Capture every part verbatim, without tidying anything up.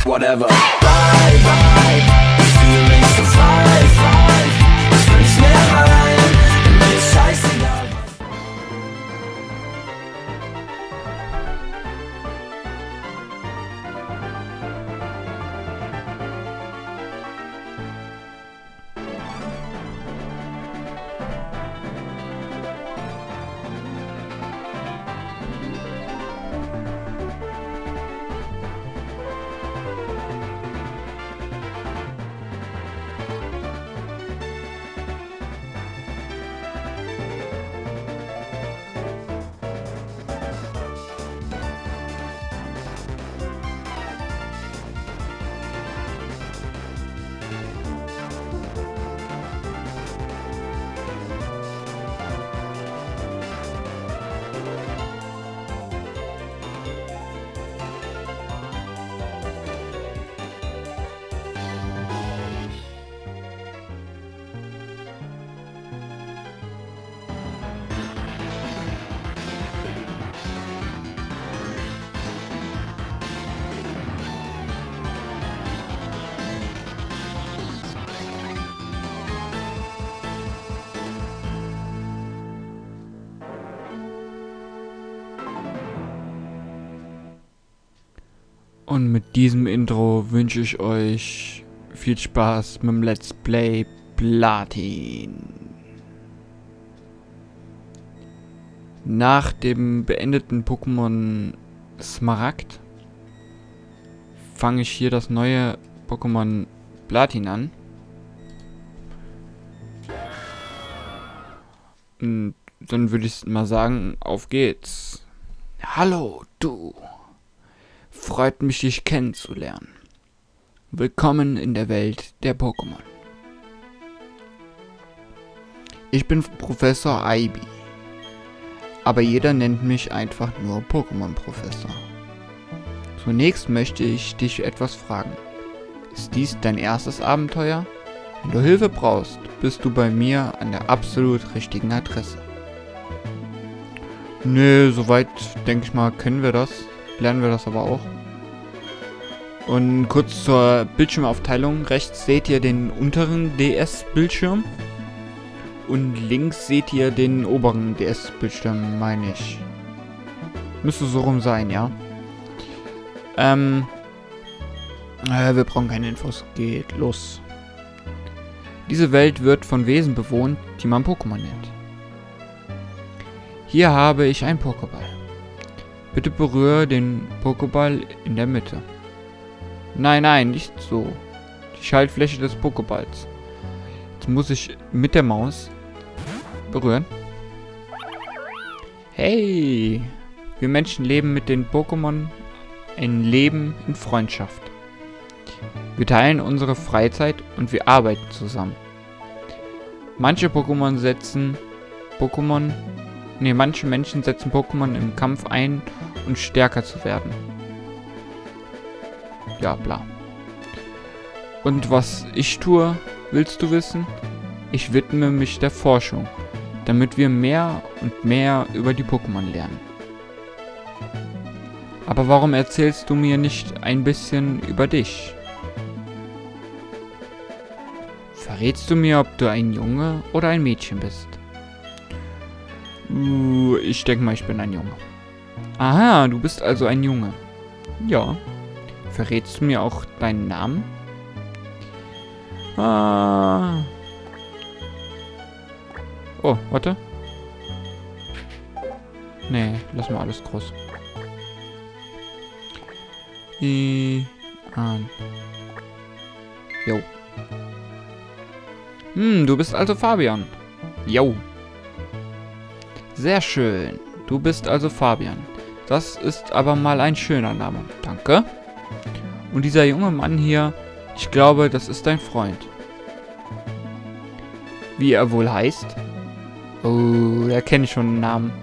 Whatever. Bye, bye. Das Feeling survive, live. Ich wünsch mir rein. Und mir ist scheißegal. Und mit diesem Intro wünsche ich euch viel Spaß mit dem Let's Play Platin. Nach dem beendeten Pokémon Smaragd fange ich hier das neue Pokémon Platin an. Und dann würde ich mal sagen, auf geht's. Hallo, du. Freut mich, dich kennenzulernen. Willkommen in der Welt der Pokémon. Ich bin Professor Ivy, aber jeder nennt mich einfach nur Pokémon-Professor. Zunächst möchte ich dich etwas fragen. Ist dies dein erstes Abenteuer? Wenn du Hilfe brauchst, bist du bei mir an der absolut richtigen Adresse. Nö, soweit denke ich mal, kennen wir das. Lernen wir das aber auch. Und kurz zur Bildschirmaufteilung. Rechts seht ihr den unteren D S-Bildschirm. Und links seht ihr den oberen D S-Bildschirm, meine ich. Müsste so rum sein, ja. Ähm. Äh, wir brauchen keine Infos. Geht los. Diese Welt wird von Wesen bewohnt, die man Pokémon nennt. Hier habe ich einen Pokéball. Bitte berühre den Pokéball in der Mitte. Nein, nein, nicht so. Die Schaltfläche des Pokéballs. Jetzt muss ich mit der Maus berühren. Hey! Wir Menschen leben mit den Pokémon ein Leben in Freundschaft. Wir teilen unsere Freizeit und wir arbeiten zusammen. Manche Pokémon setzen Pokémon Ne, manche Menschen setzen Pokémon im Kampf ein, um stärker zu werden. Ja, bla. Und was ich tue, willst du wissen? Ich widme mich der Forschung, damit wir mehr und mehr über die Pokémon lernen. Aber warum erzählst du mir nicht ein bisschen über dich? Verrätst du mir, ob du ein Junge oder ein Mädchen bist? Uh, ich denke mal, ich bin ein Junge. Aha, du bist also ein Junge. Ja. Verrätst du mir auch deinen Namen? Ah. Oh, warte. Nee, lass mal alles groß. I an. Jo. Hm, du bist also Fabian. Jo. Sehr schön. Du bist also Fabian. Das ist aber mal ein schöner Name. Danke. Und dieser junge Mann hier, ich glaube, das ist dein Freund. Wie er wohl heißt? Oh, da kenne ich schon einen Namen.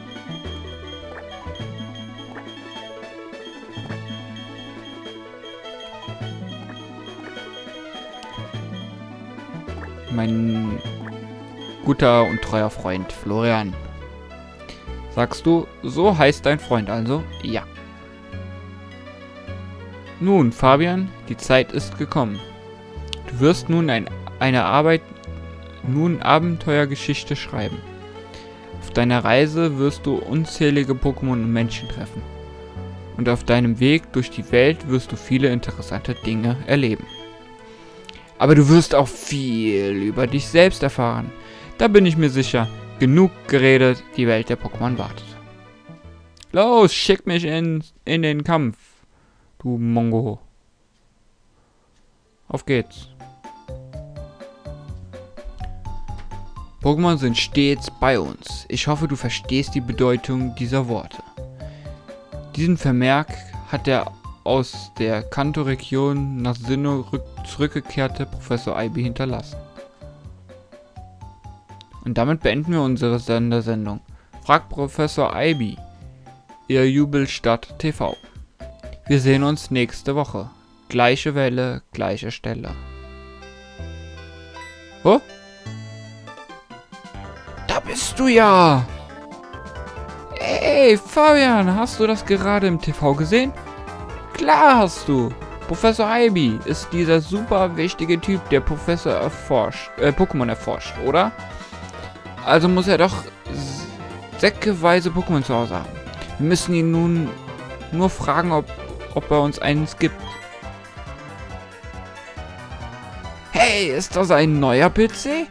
Mein guter und treuer Freund Florian. Sagst du, so heißt dein Freund also? Ja. Nun, Fabian, die Zeit ist gekommen. Du wirst nun ein, eine Arbeit, nun Abenteuergeschichte schreiben. Auf deiner Reise wirst du unzählige Pokémon und Menschen treffen. Und auf deinem Weg durch die Welt wirst du viele interessante Dinge erleben. Aber du wirst auch viel über dich selbst erfahren. Da bin ich mir sicher. Genug geredet, die Welt der Pokémon wartet. Los, schick mich in, in den Kampf, du Mongo. Auf geht's. Pokémon sind stets bei uns. Ich hoffe, du verstehst die Bedeutung dieser Worte. Diesen Vermerk hat der aus der Kanto-Region nach Sinnoh zurückgekehrte Professor Ivy hinterlassen. Und damit beenden wir unsere Sondersendung. Frag Professor Ivy, Ihr Jubelstadt T V. Wir sehen uns nächste Woche. Gleiche Welle, gleiche Stelle. Oh? Da bist du ja! Ey, Fabian, hast du das gerade im T V gesehen? Klar hast du! Professor Ivy ist dieser super wichtige Typ, der Professor erforscht, äh, Pokémon erforscht, oder? Also muss er doch säckeweise Pokémon zu Hause haben. Wir müssen ihn nun nur fragen, ob, ob er uns eins gibt. Hey, ist das ein neuer P C?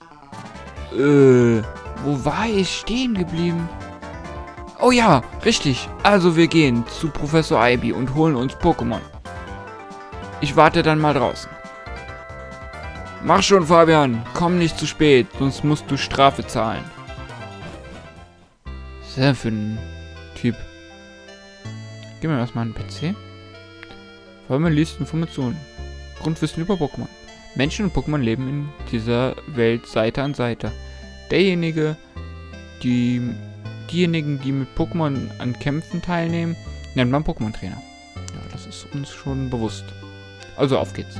Äh, wo war ich stehen geblieben? Oh ja, richtig. Also wir gehen zu Professor Ivy und holen uns Pokémon. Ich warte dann mal draußen. Mach schon, Fabian. Komm nicht zu spät, sonst musst du Strafe zahlen. Was ist der für ein Typ? Gib mir erstmal einen P C. Fabian liest Informationen. Grundwissen über Pokémon. Menschen und Pokémon leben in dieser Welt Seite an Seite. Derjenige, die... Diejenigen, die mit Pokémon an Kämpfen teilnehmen, nennt man Pokémon-Trainer. Ja, das ist uns schon bewusst. Also, auf geht's.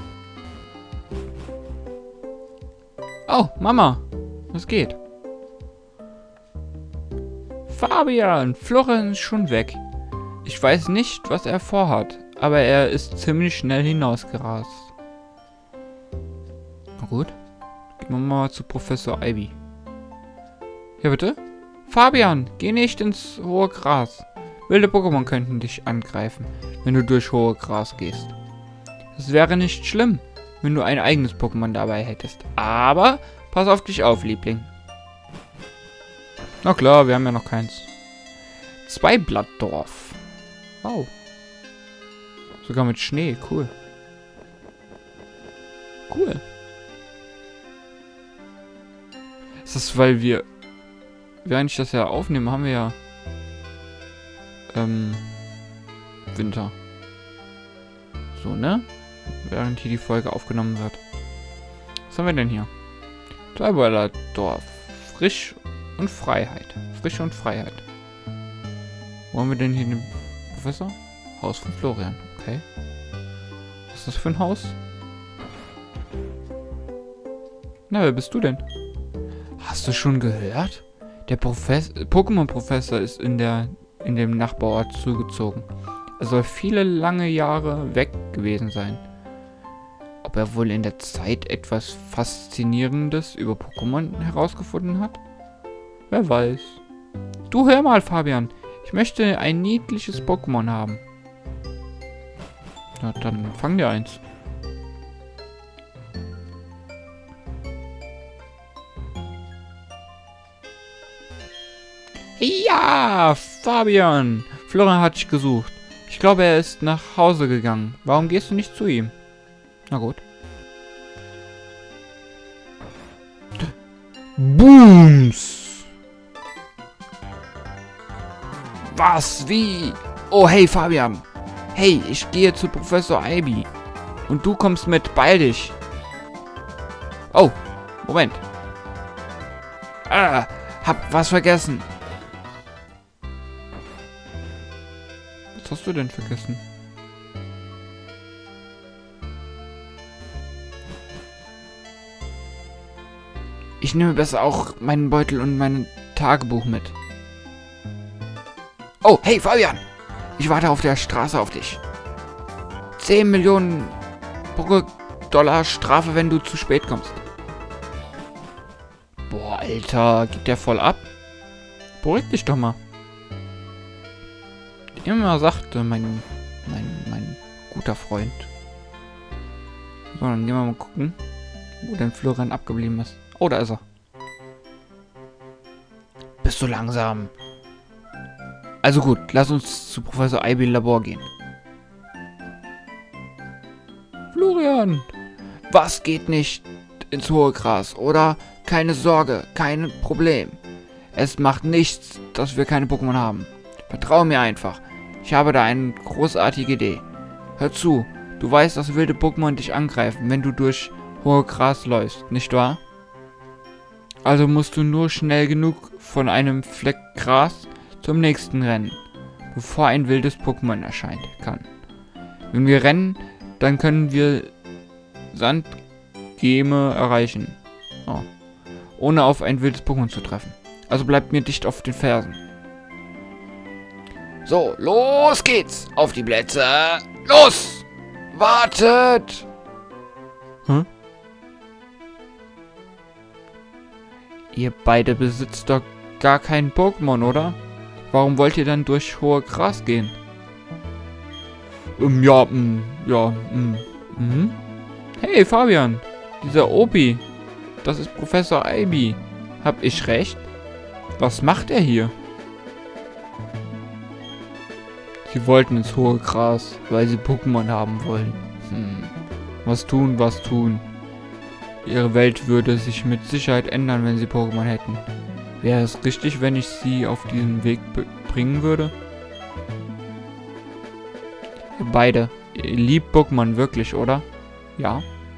Oh, Mama. Was geht? Fabian, Florian ist schon weg. Ich weiß nicht, was er vorhat, aber er ist ziemlich schnell hinausgerast. Na gut. Gehen wir mal zu Professor Ivy. Ja, bitte? Fabian, geh nicht ins hohe Gras. Wilde Pokémon könnten dich angreifen, wenn du durch hohe Gras gehst. Es wäre nicht schlimm, wenn du ein eigenes Pokémon dabei hättest. Aber pass auf dich auf, Liebling. Na klar, wir haben ja noch keins. Zweiblattdorf. Wow. Sogar mit Schnee, cool. Cool. Ist das, weil wir... Während ich das ja aufnehme, haben wir ja... Ähm... Winter. So, ne? Während hier die Folge aufgenommen wird. Was haben wir denn hier? Zweiblattdorf. Frisch und Freiheit. Frische und Freiheit. Wo haben wir denn hier den Professor? Haus von Florian. Okay. Was ist das für ein Haus? Na, wer bist du denn? Hast du schon gehört? Der Professor, Pokémon-Professor ist in der in dem Nachbarort zugezogen. Er soll viele lange Jahre weg gewesen sein. Ob er wohl in der Zeit etwas Faszinierendes über Pokémon herausgefunden hat? Wer weiß. Du, hör mal, Fabian. Ich möchte ein niedliches Pokémon haben. Na, dann fang dir eins. Ja, Fabian. Florian hat dich gesucht. Ich glaube, er ist nach Hause gegangen. Warum gehst du nicht zu ihm? Na gut. Booms! Was? Wie? Oh, hey, Fabian. Hey, ich gehe zu Professor Ivy. Und du kommst mit. Beeil dich. Oh, Moment. Ah, hab was vergessen. Was hast du denn vergessen? Ich nehme besser auch meinen Beutel und mein Tagebuch mit. Oh, hey Fabian! Ich warte auf der Straße auf dich. zehn Millionen Dollar Strafe, wenn du zu spät kommst. Boah, Alter, geht der voll ab? Beruhig dich doch mal. Immer sagte mein, mein, mein guter Freund. So, dann gehen wir mal gucken, wo denn Florian abgeblieben ist. Oh, da ist er. Bist du langsam? Also gut, lass uns zu Professor Ivy Labor gehen. Florian! Was geht nicht ins hohe Gras, oder? Keine Sorge, kein Problem. Es macht nichts, dass wir keine Pokémon haben. Vertrau mir einfach. Ich habe da eine großartige Idee. Hör zu, du weißt, dass wilde Pokémon dich angreifen, wenn du durch hohe Gras läufst, nicht wahr? Also musst du nur schnell genug von einem Fleck Gras zum nächsten rennen, bevor ein wildes Pokémon erscheint kann. Wenn wir rennen, dann können wir Sandgeme erreichen, oh, ohne auf ein wildes Pokémon zu treffen. Also bleibt mir dicht auf den Fersen. So, los geht's! Auf die Plätze! Los! Wartet! Hm? Ihr beide besitzt doch gar kein Pokémon, oder? Warum wollt ihr dann durch hohe Gras gehen? Um, ja, um, ja, um, mhm. Hey, Fabian! Dieser Opi! Das ist Professor Ivy. Hab ich recht? Was macht er hier? Sie wollten ins hohe Gras, weil sie Pokémon haben wollen. Hm. Was tun, was tun. Ihre Welt würde sich mit Sicherheit ändern, wenn sie Pokémon hätten. Wäre es richtig, wenn ich sie auf diesen Weg bringen würde? Ihr beide, ihr liebt Pokémon wirklich, oder? Ja.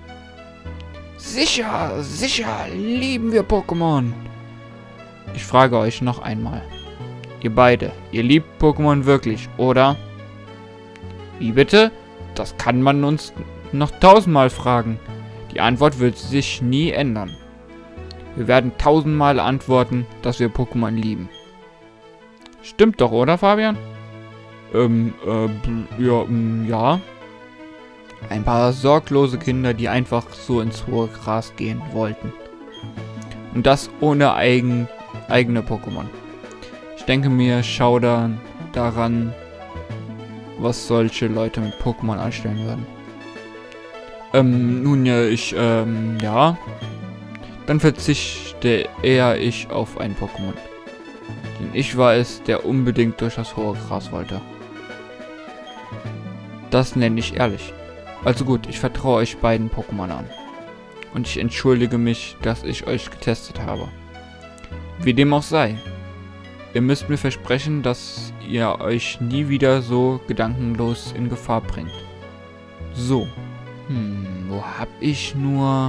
Sicher, sicher lieben wir Pokémon. Ich frage euch noch einmal. Ihr beide, ihr liebt Pokémon wirklich, oder? Wie bitte? Das kann man uns noch tausendmal fragen. Die Antwort wird sich nie ändern. Wir werden tausendmal antworten, dass wir Pokémon lieben. Stimmt doch, oder, Fabian? Ähm, äh, ja, ähm, ja. Ein paar sorglose Kinder, die einfach so ins hohe Gras gehen wollten. Und das ohne eigen, eigene Pokémon. Ich denke mir, schaudern daran, was solche Leute mit Pokémon anstellen würden. Ähm, nun ja, ich, ähm, ja. Dann verzichte eher ich auf ein Pokémon. Denn ich war es, der unbedingt durch das hohe Gras wollte. Das nenne ich ehrlich. Also gut, ich vertraue euch beiden Pokémon an. Und ich entschuldige mich, dass ich euch getestet habe. Wie dem auch sei. Ihr müsst mir versprechen, dass ihr euch nie wieder so gedankenlos in Gefahr bringt. So. Hm, wo hab ich nur...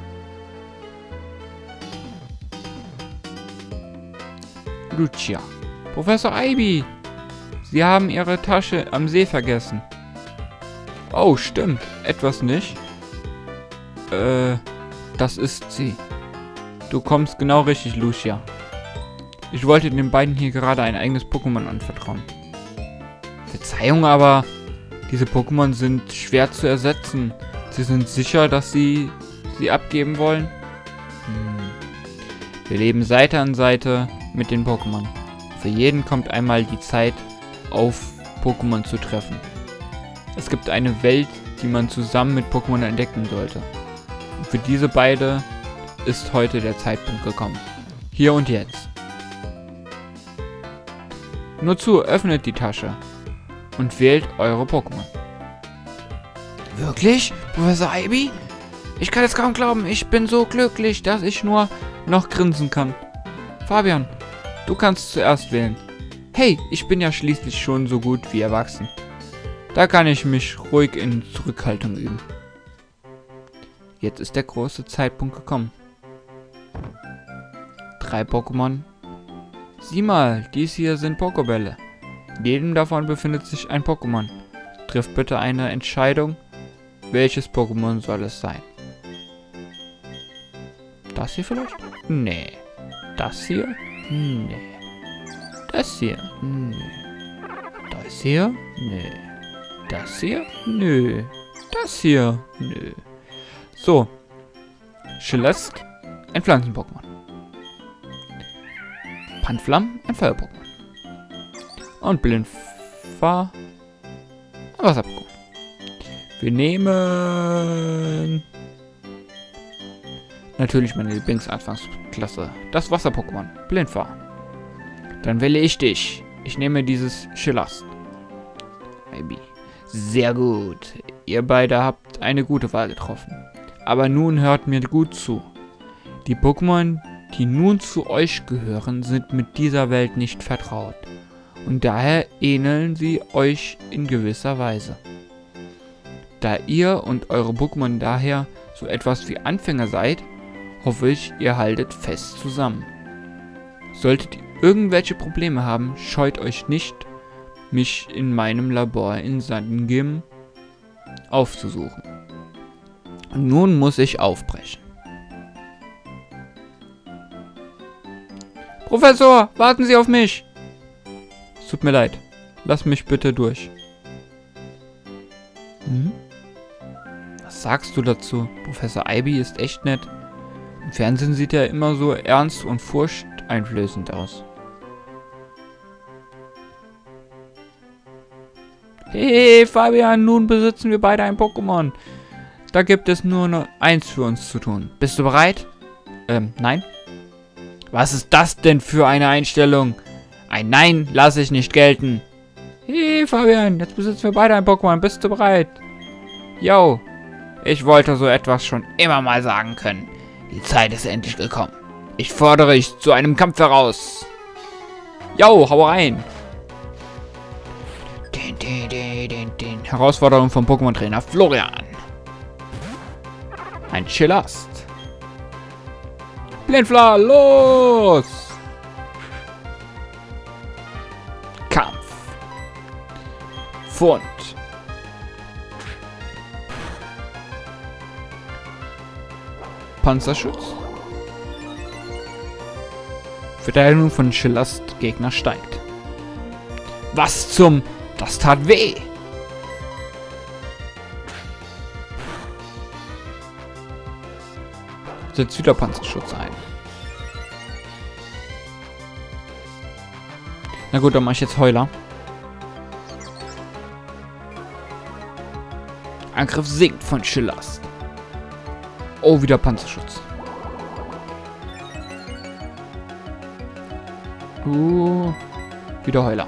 Lucia. Professor Ivy! Sie haben Ihre Tasche am See vergessen. Oh, stimmt. Etwas nicht. Äh, das ist sie. Du kommst genau richtig, Lucia. Ich wollte den beiden hier gerade ein eigenes Pokémon anvertrauen. Verzeihung, aber diese Pokémon sind schwer zu ersetzen. Sie sind sicher, dass sie sie abgeben wollen? Hm. Wir leben Seite an Seite mit den Pokémon. Für jeden kommt einmal die Zeit, auf Pokémon zu treffen. Es gibt eine Welt, die man zusammen mit Pokémon entdecken sollte. Und für diese beide ist heute der Zeitpunkt gekommen. Hier und jetzt. Nur zu, öffnet die Tasche und wählt eure Pokémon. Wirklich? Professor Ivy? Ich kann es kaum glauben. Ich bin so glücklich, dass ich nur noch grinsen kann. Fabian, du kannst zuerst wählen. Hey, ich bin ja schließlich schon so gut wie erwachsen. Da kann ich mich ruhig in Zurückhaltung üben. Jetzt ist der große Zeitpunkt gekommen. Drei Pokémon. Sieh mal, dies hier sind Pokébälle. In jedem davon befindet sich ein Pokémon. Trifft bitte eine Entscheidung. Welches Pokémon soll es sein? Das hier vielleicht? Nee. Das hier? Nee. Das hier? Nee. Das hier? Nee. Das hier? Nö. Das hier? Nö. So. Chillest, ein Pflanzen-Pokémon. Panflam, ein Feuer-Pokémon. Und Blindfahr, ein Wasser-Pokémon. Wir nehmen natürlich meine Lieblingsanfangsklasse, das Wasser-Pokémon, Blindfahr. Dann wähle ich dich. Ich nehme dieses Chillast. Maybe. Sehr gut. Ihr beide habt eine gute Wahl getroffen. Aber nun hört mir gut zu. Die Pokémon, die nun zu euch gehören, sind mit dieser Welt nicht vertraut. Und daher ähneln sie euch in gewisser Weise. Da ihr und eure Pokémon daher so etwas wie Anfänger seid, hoffe ich, ihr haltet fest zusammen. Solltet ihr irgendwelche Probleme haben, scheut euch nicht, mich in meinem Labor in Sandgem aufzusuchen. Und nun muss ich aufbrechen. Professor, warten Sie auf mich! Es tut mir leid. Lass mich bitte durch. Hm? Was sagst du dazu? Professor Ivy ist echt nett. Im Fernsehen sieht er immer so ernst und furchteinflößend aus. Hey Fabian, nun besitzen wir beide ein Pokémon. Da gibt es nur noch eins für uns zu tun. Bist du bereit? Ähm, nein. Was ist das denn für eine Einstellung? Ein Nein lasse ich nicht gelten. Hey Fabian, jetzt besitzen wir beide ein Pokémon. Bist du bereit? Yo, ich wollte so etwas schon immer mal sagen können. Die Zeit ist endlich gekommen. Ich fordere dich zu einem Kampf heraus. Yo, hau rein. Den, den, den, den, den. Herausforderung vom Pokémon-Trainer Florian. Ein Chillast. Blindfla, los! Kampf. Fund. Panzerschutz. Verteidigung von Chillast Gegner steigt. Was zum... Das tat weh! Setzt wieder Panzerschutz ein. Na gut, dann mache ich jetzt Heuler. Angriff sinkt von Chillast. Oh, wieder Panzerschutz. Uh, wieder Heuler.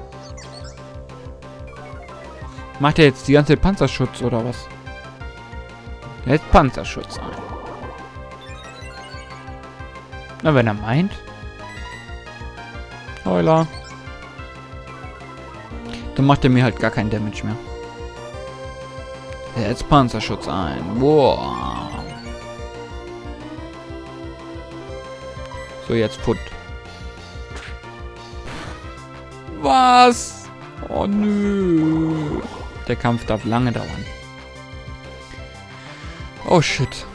Macht er jetzt die ganze Zeit Panzerschutz oder was? Jetzt Panzerschutz ein. Na, wenn er meint. Heuler. Dann macht er mir halt gar keinen Damage mehr. Jetzt Panzerschutz ein. Boah. So, jetzt Put. Was? Oh nö. Der Kampf darf lange dauern. Oh shit.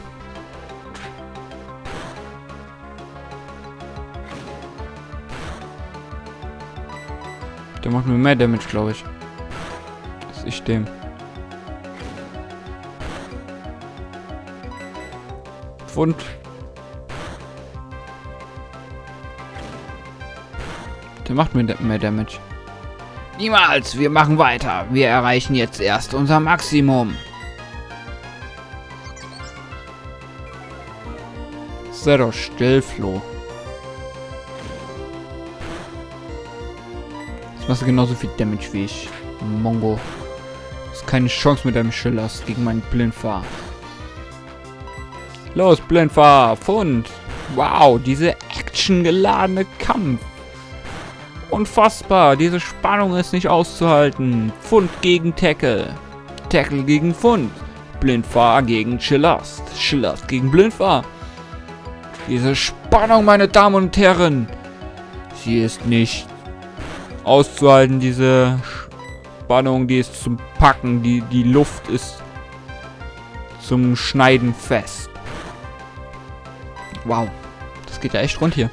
Der macht mir mehr Damage, glaube ich. Als ich dem. Pfund. Der macht mir mehr Damage. Niemals! Wir machen weiter. Wir erreichen jetzt erst unser Maximum. Sei doch still, Flo. Jetzt machst du genauso viel Damage wie ich. Mongo. Du hast keine Chance mit deinem Chillast gegen meinen Blindfahr. Los, Blindfahr! Pfund! Wow, diese actiongeladene Kampf. Unfassbar, diese Spannung ist nicht auszuhalten. Pfund gegen Tackle. Tackle gegen Pfund. Blindfahr gegen Chillast. Chillast gegen Blindfahr. Diese Spannung, meine Damen und Herren. Sie ist nicht auszuhalten, diese Spannung, die ist zum Packen. Die, die Luft ist zum Schneiden fest. Wow, das geht ja echt rund hier.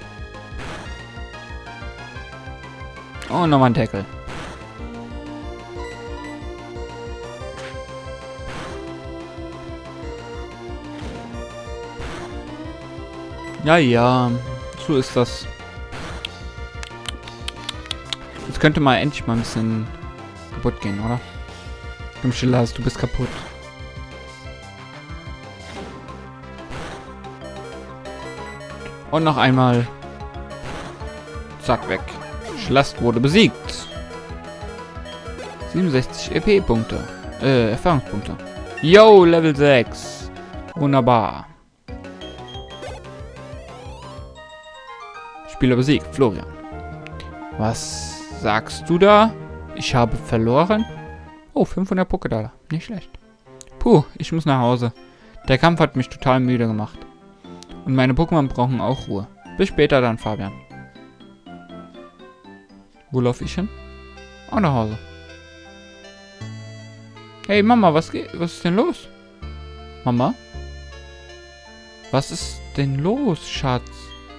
Oh, nochmal ein Tackle. Ja, ja. So ist das. Jetzt könnte mal endlich mal ein bisschen kaputt gehen, oder? Komm, Schillers, du bist kaputt. Und noch einmal. Zack, weg. Schlast wurde besiegt. siebenundsechzig E P-Punkte. Äh, Erfahrungspunkte. Yo, Level sechs. Wunderbar. Spieler besiegt. Florian. Was sagst du da? Ich habe verloren? Oh, fünfhundert Pokédollar. Nicht schlecht. Puh, ich muss nach Hause. Der Kampf hat mich total müde gemacht. Und meine Pokémon brauchen auch Ruhe. Bis später dann, Fabian. Wo laufe ich hin? Auch nach Hause. Hey Mama, was geht? Was ist denn los? Mama? Was ist denn los, Schatz?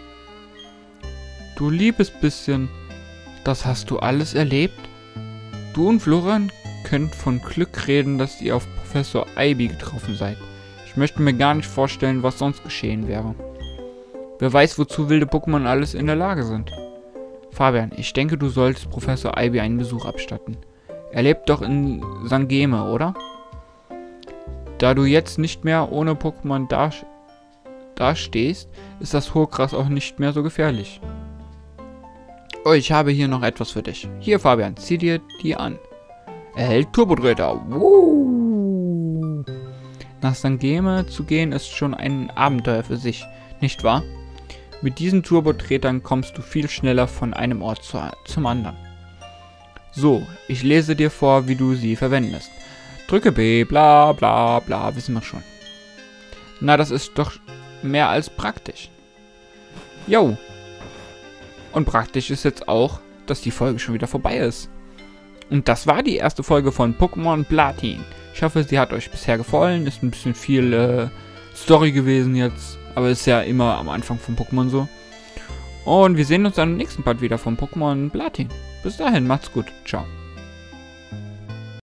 Du liebes bisschen. Das hast du alles erlebt? Du und Florian könnt von Glück reden, dass ihr auf Professor Ivy getroffen seid. Ich möchte mir gar nicht vorstellen, was sonst geschehen wäre. Wer weiß, wozu wilde Pokémon alles in der Lage sind. Fabian, ich denke, du solltest Professor Ivy einen Besuch abstatten. Er lebt doch in Sangeme, oder? Da du jetzt nicht mehr ohne Pokémon da, dastehst, ist das Hochgras auch nicht mehr so gefährlich. Oh, ich habe hier noch etwas für dich. Hier, Fabian, zieh dir die an. Erhält Turbodrähter. Woo! Nach Sangeme zu gehen ist schon ein Abenteuer für sich, nicht wahr? Mit diesen Turbodrähtern kommst du viel schneller von einem Ort zu, zum anderen. So, ich lese dir vor, wie du sie verwendest. Drücke B, bla bla bla, wissen wir schon. Na, das ist doch mehr als praktisch. Jo. Und praktisch ist jetzt auch, dass die Folge schon wieder vorbei ist. Und das war die erste Folge von Pokémon Platin. Ich hoffe, sie hat euch bisher gefallen. Ist ein bisschen viel äh, Story gewesen jetzt. Aber ist ja immer am Anfang von Pokémon so. Und wir sehen uns dann im nächsten Part wieder von Pokémon Platin. Bis dahin, macht's gut. Ciao.